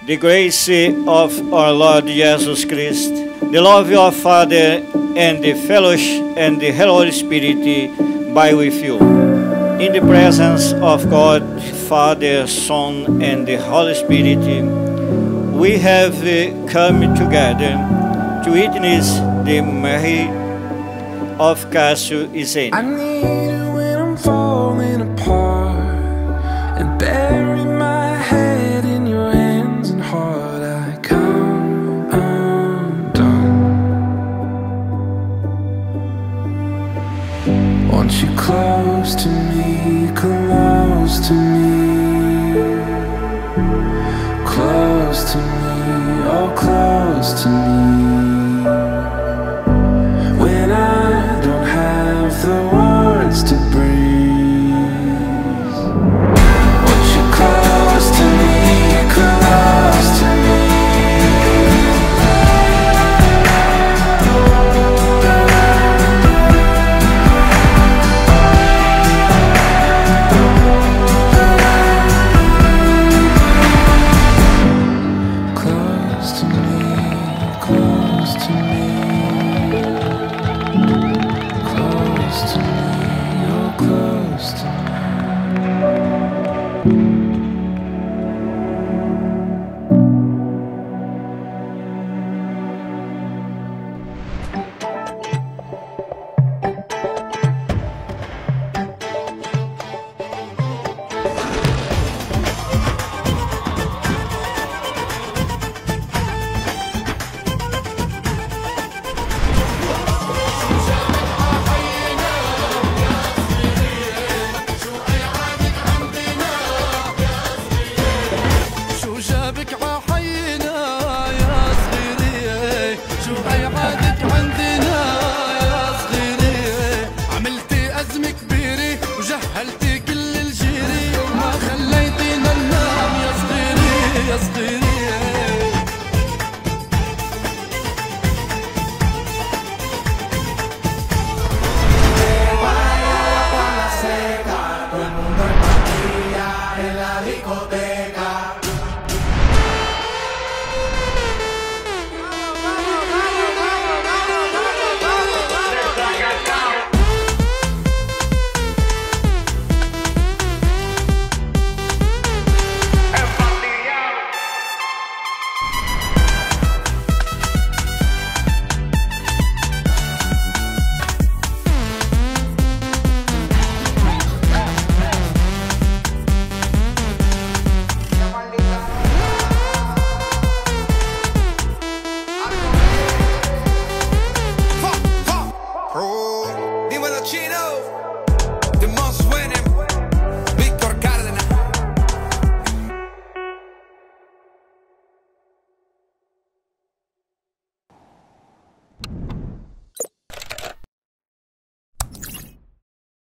The grace of our Lord Jesus Christ, the love of Father, and the fellowship and the Holy Spirit be with you. In the presence of God, Father, Son, and the Holy Spirit, we have come together to witness the marriage of Cassio and Zeina. I need it when I'm falling apart and bury my head in your hands and heart. I come undone. Want you close to me, close to me, close to me, oh close to me. When I don't have the words to breathe, want you close to me, close to me. Close to me, close to me. Close to me, oh close to me. En la discoteca